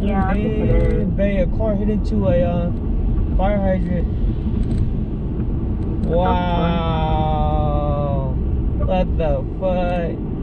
Yeah. And a car hit into a fire hydrant. Wow. What the fuck?